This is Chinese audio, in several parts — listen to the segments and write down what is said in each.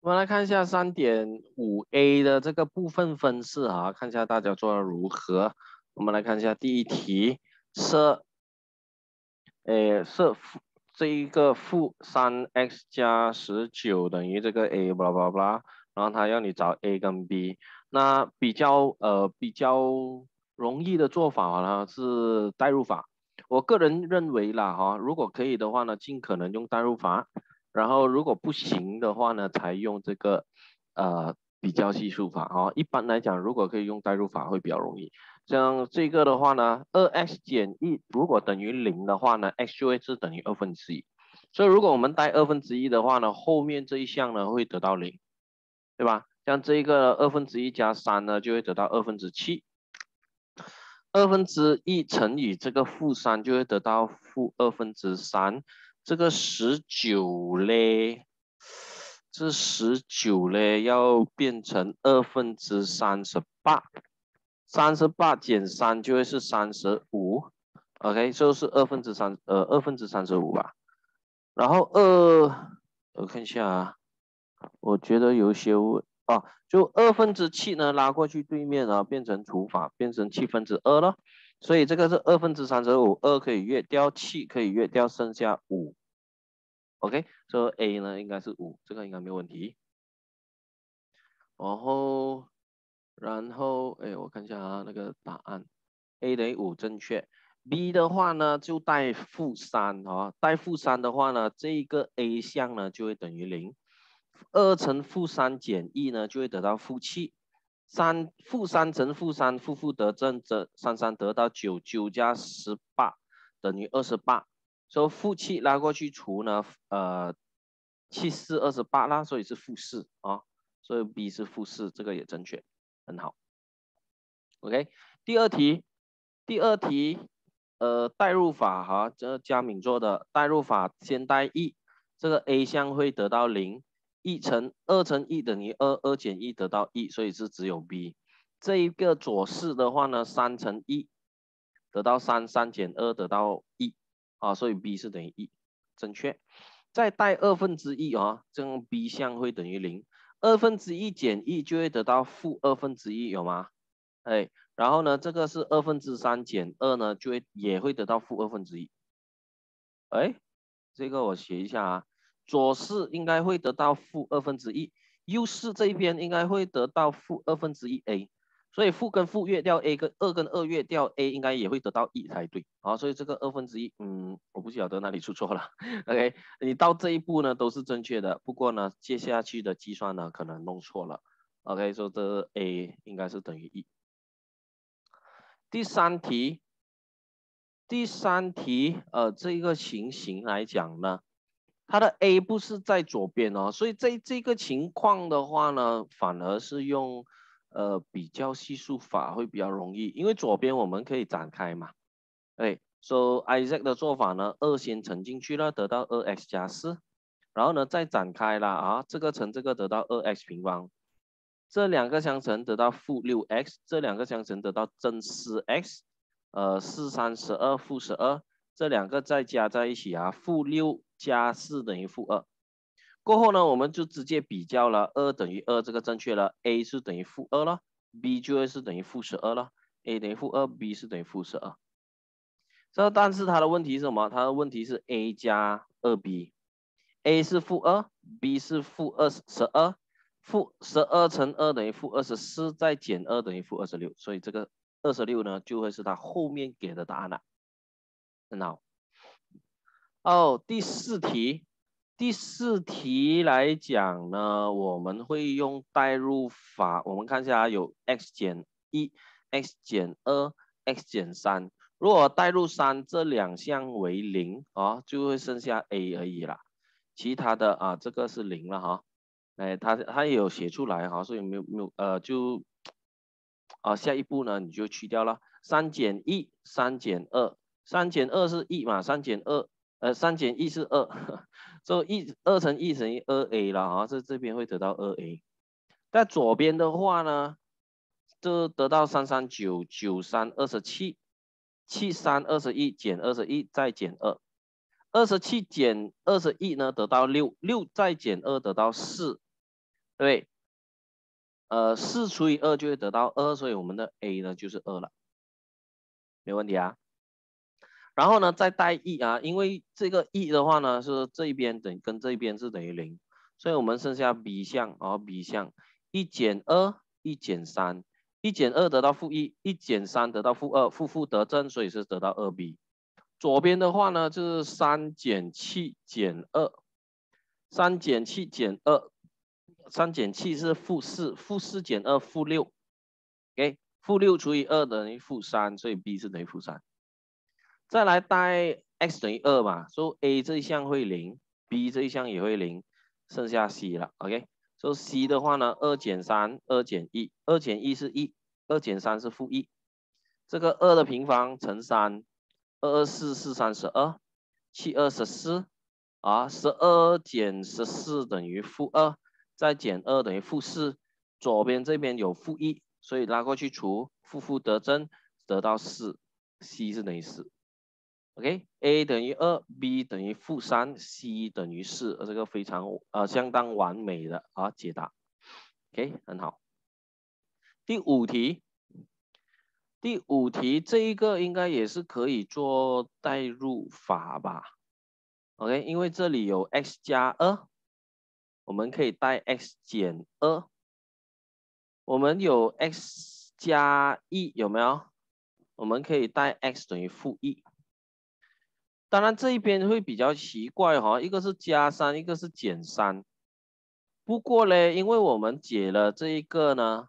我们来看一下3.5a 的这个部分分式啊，看一下大家做的如何。我们来看一下第一题，设这一个负3x 加19等于这个 a， blah blah blah， 然后他要你找 a 跟 b。那比较容易的做法呢是代入法。我个人认为啦哈，如果可以的话呢，尽可能用代入法。然后如果不行的话呢，才用这个比较系数法啊。一般来讲，如果可以用代入法会比较容易。像这个的话呢，2x 减1如果等于0的话呢 ，x 就会是等于1/2。所以如果我们带1/2的话呢，后面这一项呢会得到0，对吧？像这个1/2加3呢，就会得到7/2。1/2乘以这个-3就会得到-3，这个19嘞，这19嘞要变成38，38减3就会是35 ，OK， 就是2/35吧。然后我看一下啊，我觉得有些就7/2呢拉过去对面啊，变成除法，变成2/7了。所以这个是2/35，2可以约掉，7可以约掉，剩下5。OK， 所以 A 呢应该是5，这个应该没有问题。然后，哎，我看一下啊，那个答案 A 等于5正确。B 的话呢就带-3啊，带-3的话呢，这个 A 项呢就会等于0。2乘-3减1呢就会得到-7。-3乘-3，负得正，这3得到9， 9加18等于28。所以-7拉过去除呢，7、4、28啦，所以是-4啊。所以 B 是-4，这个也正确，很好。OK， 第二题，代入法哈，这佳敏做的代入法，先代1，这个 A 项会得到0。2乘1等于2， 2减1得到1，所以是只有 B。这一个左式的话呢，3乘1得到3， 3减2得到1啊，所以 B 是等于1，正确。再带1/2啊，这样 B 项会等于0。1/2减1就会得到-1/2，有吗？哎，然后呢，这个是3/2减2呢，也会得到-1/2。哎，这个我写一下啊，左式应该会得到-1/2，右式这一边应该会得到-1/2a，所以负跟负约掉 a， 跟2约掉 a， 应该也会得到1才对啊，所以这个1/2，我不晓得哪里出错了。OK， 你到这一步呢都是正确的，不过呢接下去的计算呢可能弄错了。OK， 所以这 a 应该是等于1。第三题，这个情形来讲呢，它的 A 不是在左边哦，所以这个情况的话呢，反而是用比较系数法会比较容易，因为左边我们可以展开嘛。对，所以 Isaac 的做法呢，2先乘进去了，得到2x加4，然后呢再展开了啊，这个乘这个得到2x平方，这两个相乘得到-6x，这两个相乘得到正4x。4、3、12，-12，这两个再加在一起啊，-6加4等于-2。过后呢，我们就直接比较了，2等于2，这个正确了 ，A 是等于-2了 ，B 就会是等于-12了 ，A 等于-2，B 是等于-12。但是它的问题是什么？它的问题是 A 加 2B，A 是-2，B 是-12，-12乘2等于-24，再减2等于-26，所以这个26呢就会是它后面给的答案了。很好。第四题来讲呢，我们会用代入法。我们看一下有 x 减1、x 减2、x 减3。如果代入3这两项为0啊，就会剩下 a 而已啦。其他的啊，这个是0了哈。哎，他也有写出来哈，所以没有下一步呢你就去掉了3减1、3减2。3减2是1嘛，3减1是2，所以2乘1乘以2a 了啊，这边会得到2a。在左边的话呢，就得到339、93、27、73、21减21再减2。27减21呢得到6，6再减2得到4。 对，4除以2就会得到2，所以我们的 A 呢就是2了，没问题啊。然后呢，再带 e 啊，因为这个 e 的话呢是这一边跟这一边是等于0，所以我们剩下 B 项啊，B 项1减2，1减3，1减2得到-1，1减3得到-2，负得正，所以是得到2B。左边的话呢就是3减7减2，3减7减2，3减7是-4，-4减2-6。OK，-6除以2等于-3，所以 B 是等于-3。再来带 x 等于2嘛，所以 A 这一项会0，B 这一项也会0，剩下 C 了。OK， 所以 C 的话呢，2减3，2减1，2减1是1，2减3是-1。这个2的平方乘3，224，432，7×2=14啊，12减14等于-2，再减2等于-4，左边这边有-1，所以拉过去除，负得正，得到4，C 是等于4。OK，A 等于2，B 等于-3，C 等于4，这个非常相当完美的解答。OK， 很好。第五题这一个应该也是可以做代入法吧 ？OK， 因为这里有 x 加2，我们可以带 x 减2，我们有 x 加1，有没有？我们可以带 x 等于-1。当然这一边会比较奇怪哈，一个是加3，一个是减3。不过呢，因为我们解了这一个呢，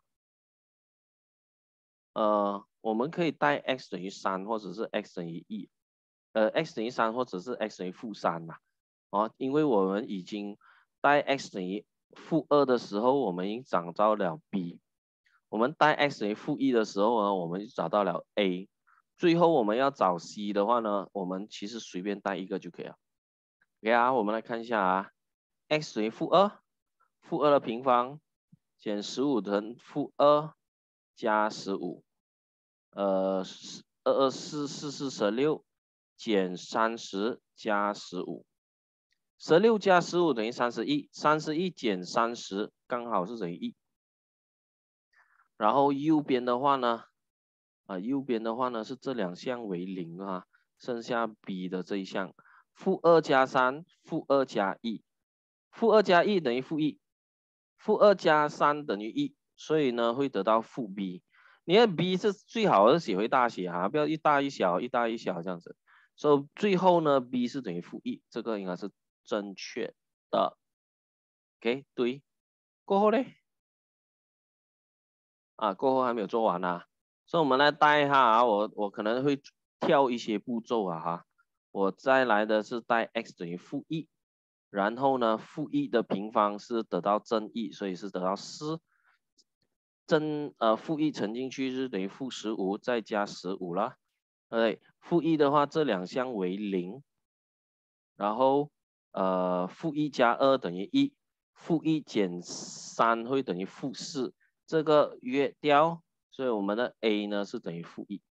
我们可以带 x 等于3，或者是 x 等于1，x 等于3，或者是 x 等于-3嘛。因为我们已经带 x 等于-2的时候，我们已经找到了 B。我们带 x 等于-1的时候呢，我们就找到了 A。最后我们要找 C 的话呢，我们其实随便带一个就可以了。OK 啊，我们来看一下啊 ，x 等于-2，-2的平方减15乘-2加15，224，4×4=16，减30加15，16加15等于31，31减30刚好是等于1。然后右边的话呢，是这两项为0啊，剩下 B 的这一项。-2加3，-2加1，-2加1等于-1，-2加3等于1，所以呢会得到-B。你看 B 是最好是写回大写啊，不要一大一小，一大一小这样子。所以最后呢 B 是等于-1，这个应该是正确的。OK， 对。过后呢？过后还没有做完啊，所以我们来带一下啊，我可能会跳一些步骤啊哈。我再来的是带 x 等于-1，然后呢-1的平方是得到正1，所以是得到4。-1乘进去是等于-15，再加15了。-1的话这两项为0，然后-1加2等于1，-1减3会等于-4，这个约掉，所以我们的 A 呢是等于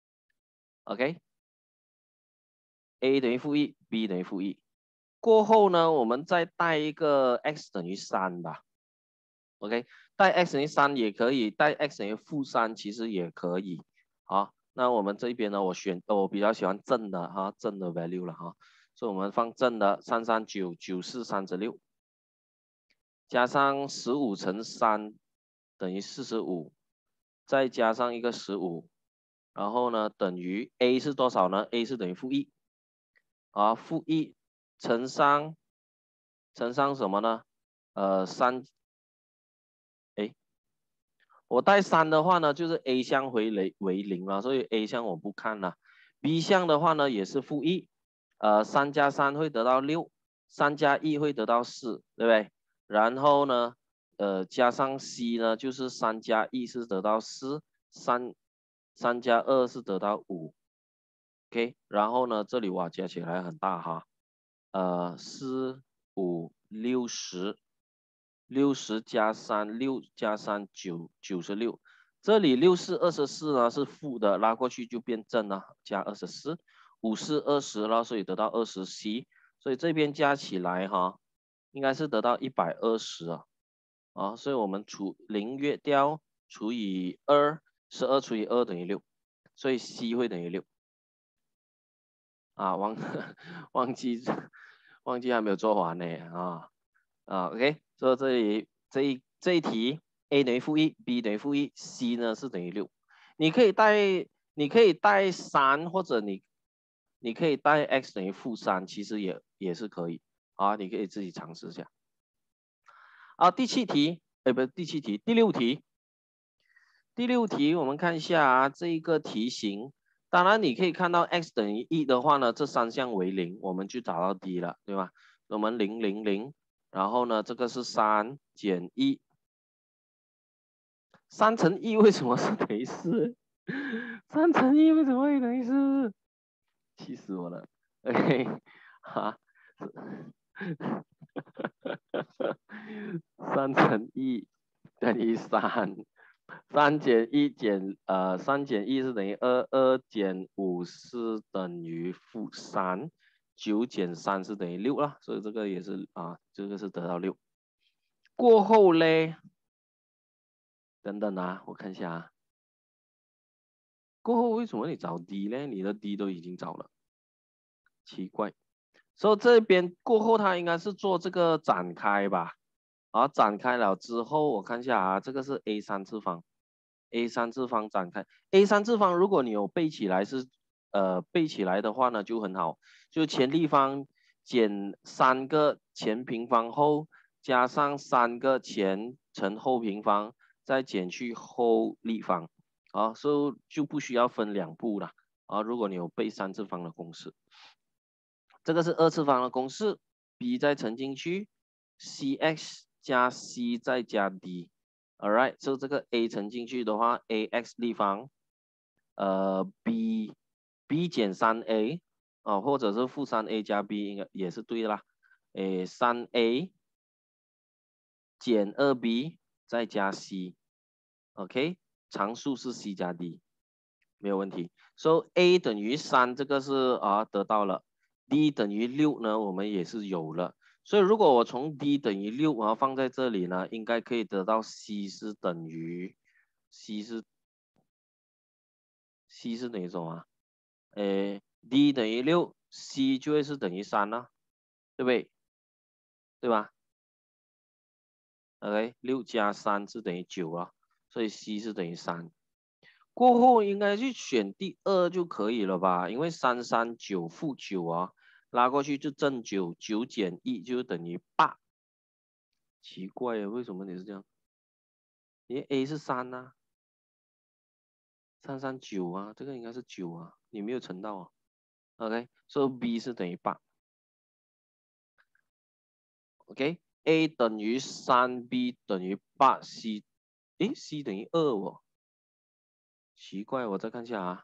-1。OK，A 等于-1，B 等于-1。过后呢，我们再带一个 x 等于3吧。OK， 带 x 等于3也可以，带 x 等于-3其实也可以。好，那我们这边呢，我比较喜欢正的哈，正的 value 了哈，所以我们放正的339，9436，加上15乘3等于45，再加上一个15，然后呢等于 A 是多少呢 ？A 是等于-1。-1乘上什么呢？3，我带3的话呢，就是 A 项为0了，所以 A 项我不看了。B 项的话呢也是-1， 3加3会得到6，3加1会得到4，对不对？然后呢，加上 C 呢，就是3加1是得到4，3加2是得到5。OK， 然后呢，这里哇加起来很大哈，4、5、60加3，6加3，96。这里6×4=24呢是负的，拉过去就变正了，加24。5×4=20了，所以得到20C，所以这边加起来哈，应该是得到120啊。 啊，所以我们0约掉除以2，12除以2等于6，所以 C 会等于6。啊，忘记还没有做完呢OK， 所以这里这一题 A 等于-1 ，B 等于-1，C 呢是等于6。你可以带3，或者你可以带 x 等于-3，其实也是可以啊，你可以自己尝试一下。啊，第7题，不是第7题，第6题。第6题我们看一下啊，这一个题型。当然你可以看到 x 等于1的话呢，这3项为0，我们就找到 D 了，对吧？我们0 0 0，然后呢这个是3减1。3乘1为什么是等于4？3乘1为什么会等于4？气死我了。OK， 哈，3乘1等于3。3减1减3减1是等于2，2减5是等于-3，9减3是等于6了，所以这个也是这个是得到6。过后嘞，等等啊，我看一下啊。过后为什么你找 D 呢？你的 D 都已经找了，奇怪。所以这边过后它应该是做这个展开吧？展开了之后，我看一下啊，这个是 A3 次方。A3 次方展开 ，A3 次方如果你有背起来背起来的话呢就很好，就前立方减3个前平方后加上3个前乘后平方，再减去后立方，所以就不需要分2步了如果你有背3次方的公式，这个是2次方的公式 ，B 再乘进去 ，CX 加 C 再加 D。Alright， so 这个 A 乘进去的话 ，AX 立方，B 减3A 或者是-3A 加 B 应该也是对的啦。3A 减2B 再加 C，OK， 常数是 C 加 D， 没有问题。So A 等于3，这个是得到了。D 等于6呢，我们也是有了。所以如果我从 D 等于6放在这里呢，应该可以得到 C 是等于 C 是等于什么？D 等于6，C 就会是等于3了，对不对？对吧 ？OK， 6加3是等于9啊，所以 C 是等于3。过后应该去选第2就可以了吧？因为3 3 9负9拉过去就正9， 9减1就等于8。奇怪啊，为什么你是这样？你 A 是3啊，3 3 9这个应该是9你没有乘到OK， 所以 B 是等于8。OK，A 等于3，B 等于8，C， C 等于2奇怪，我再看一下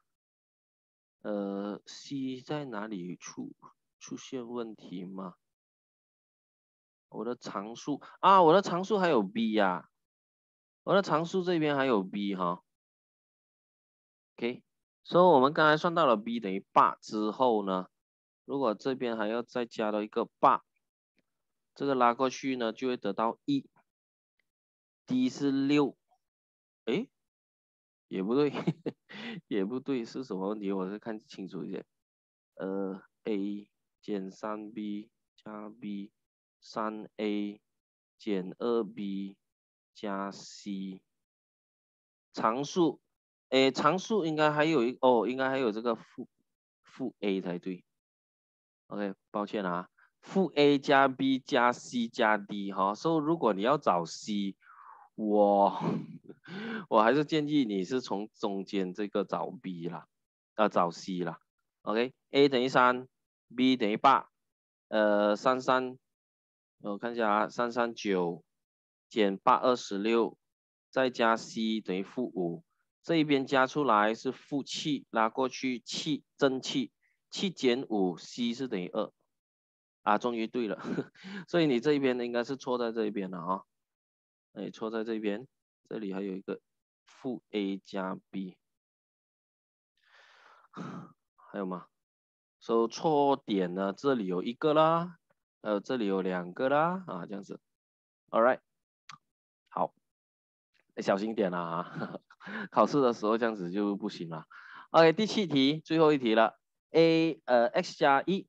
C 在哪里出现问题吗？我的常数我的常数还有 B 呀，我的常数这边还有 B 哈。OK， 所以我们刚才算到了 B 等于8之后呢，如果这边还要再加到一个8，这个拉过去呢就会得到1，D 是6，也不对，也不对，是什么问题？我再看清楚一点。A 减3B 加 B，3A 减2B 加 C， 常数，常数应该还有应该还有这个负 A 才对。OK， 抱歉负 A 加 B 加 C 加 D 所以如果你要找 C，我还是建议你是从中间这个找 B 啦，找 C 啦。OK，A 等于3，B 等于8，33，我看一下3 3 9减8 26，再加 C 等于-5，这一边加出来是-7，拉过去正7减5，C 是等于2。终于对了，所以你这一边应该是错在这一边了错在这边，这里还有一个负 A 加 B， 还有吗？所以错点呢，这里有1个啦，这里有2个啦，这样子 ，All right。 小心点啦哈，考试的时候这样子就不行了。OK， 第7题，最后一题了。x 加1，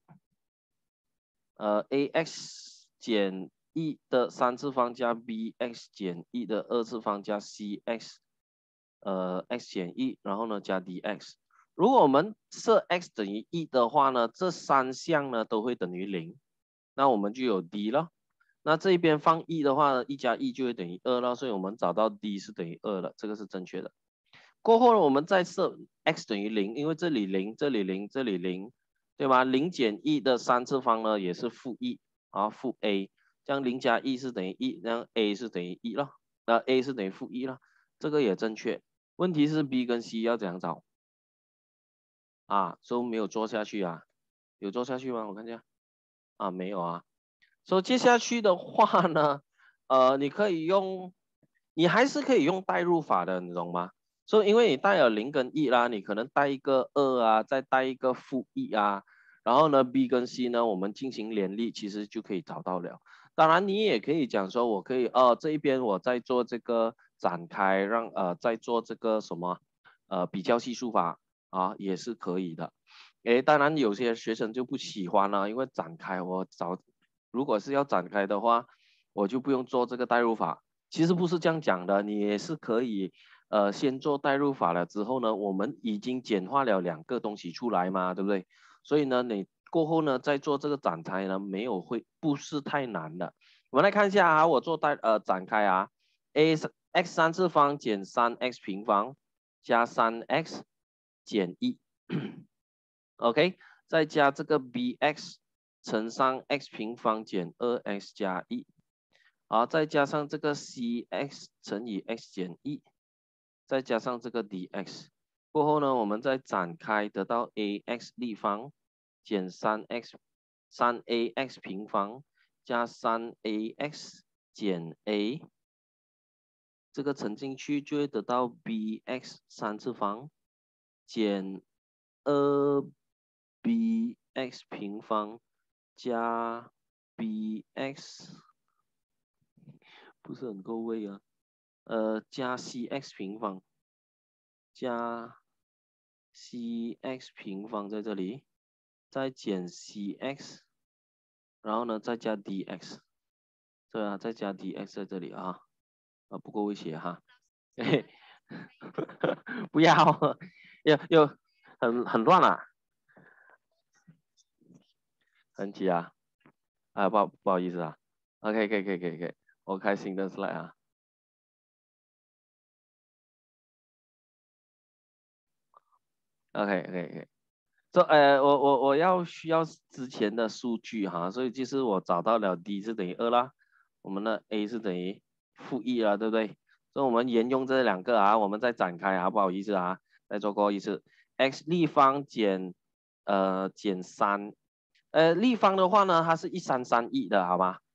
ax 减1的3次方加 bx 减1的2次方加 cx， x 减1，然后呢加 dx。如果我们设 x 等于1的话呢，这3项呢都会等于0，那我们就有 d 了。那这一边放1的话，1加1就会等于2了，所以我们找到 d 是等于2了，这个是正确的。过后呢，我们再设 x 等于0，因为这里0，这里0，这里0，对吧？0减1的3次方呢也是负1啊，负 a， 这样0加1是等于1，这样 a 是等于1了，a 是等于负1了，这个也正确。问题是 b 跟 c 要怎样找？啊，都没有做下去啊，有做下去吗？我看一下，啊，没有啊。所以接下去的话呢，你可以用，你还是可以用代入法的，你懂吗？所以因为你带了0跟1啦，你可能带一个2啊，再带一个负1啊，然后呢 b 跟 c 呢，我们进行联立，其实就可以找到了。当然你也可以讲说，我可以这一边我在做这个展开，再做这个什么比较系数法啊，也是可以的。当然有些学生就不喜欢了，因为展开如果是要展开的话，我就不用做这个代入法。其实不是这样讲的，你也是可以先做代入法了之后呢，我们已经简化了2个东西出来嘛，对不对？所以呢，你过后呢再做这个展开呢，不是太难的。我们来看一下啊，我做展开啊 ，x 3次方减 3x 平方加 3x 减1。OK， 再加这个 bx 乘上 x 平方减 2x 加1，好，再加上这个 cx 乘以 x 减1，再加上这个 dx， 过后呢，我们再展开得到 ax 立方减 3ax 平方加 3ax 减 a， 这个乘进去就会得到 bx 3次方减2bx 平方加 bx， 不是很够位啊，加 cx 平方加 cx 平方在这里，再减 cx， 然后呢再加 dx， 对啊，再加 dx 在这里啊，不够位写哈，不要，又很乱啊，很急啊，不好意思啊 ，OK， 可以，我开新的 slide 啊。OK，我需要之前的数据哈，所以就是我找到了 d 是等于2啦，我们的 a 是等于负1啦，对不对？所以我们沿用这2个啊，我们再展开啊，不好意思啊，再做过一次 x 立方减减3，立方的话呢，它是1331的，好吧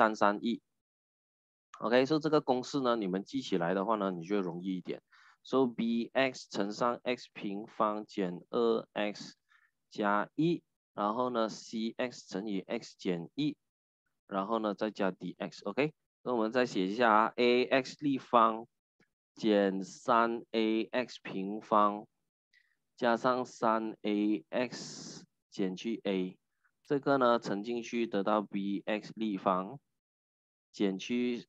？1331。OK， 所以这个公式呢，你们记起来的话呢，你就容易一点。So bx 乘上 x 平方减 2x 加1，然后呢 cx 乘以 x 减1，然后呢再加 dx。OK， 那我们再写一下啊 ，ax 立方减 3ax 平方加上 3ax 减去 a， 这个呢乘进去得到 bx 立方减去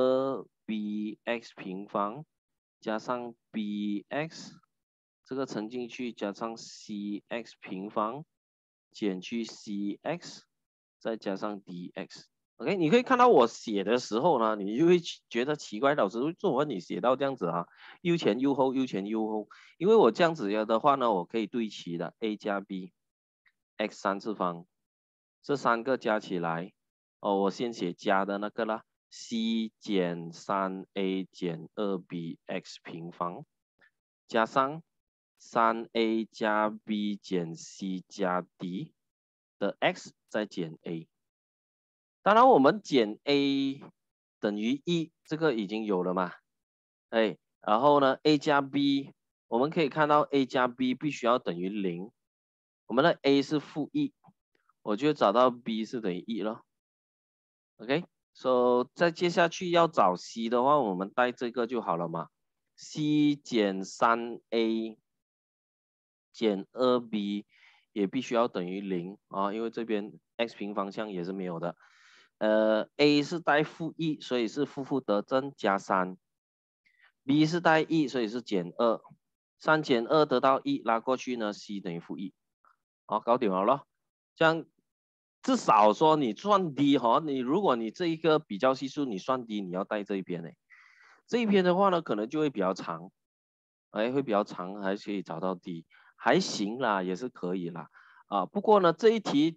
2bx 平方加上 bx， 这个乘进去加上 cx 平方减去 cx， 再加上 dx。OK， 你可以看到我写的时候呢，你就会觉得奇怪，老师为什么你写到这样子啊？又前又后，又前又后。因为我这样子的话呢，我可以对齐的 a 加 b，x 3次方，这3个加起来，我先写加的那个啦。c 减 3a 减 2bx 平方加上 3a 加 b 减 c 加 d 的 x 再减 a。当然我们减 a 等于1，这个已经有了嘛？然后呢 a 加 b， 我们可以看到 a 加 b 必须要等于0，我们的 a 是负1，我就找到 b 是等于1了。OK。 So 再接下去要找 C 的话，我们带这个就好了嘛。C 减3A 减2B 也必须要等于0啊，因为这边 x 平方向也是没有的。A 是带-1，所以是负得正加3。B 是带1，所以是减2。3减2得到1，拉过去呢 ，C 等于-1。好，搞定了咯。这样至少说你算低哈，如果你这一个比较系数你算低，你要带这一边呢。这一边的话呢，可能就会比较长，会比较长，还可以找到 D， 还行啦，也是可以啦。不过呢，这一题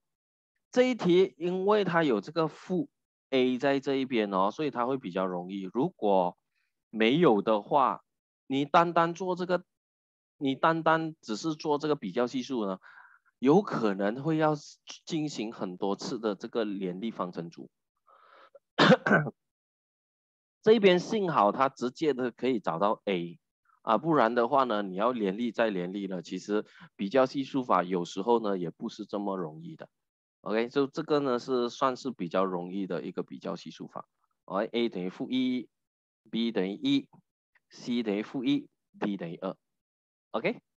因为它有这个负 A 在这一边哦，所以它会比较容易。如果没有的话，你单单只是做这个比较系数呢，有可能会要进行很多次的这个联立方程组。这边幸好它直接的可以找到 A 不然的话呢，你要联立再联立呢，其实比较系数法有时候呢也不是这么容易的。OK， 就这个呢是算是比较容易的一个比较系数法。A 等于-1，B 等于1，C 等于-1，D 等于2。OK。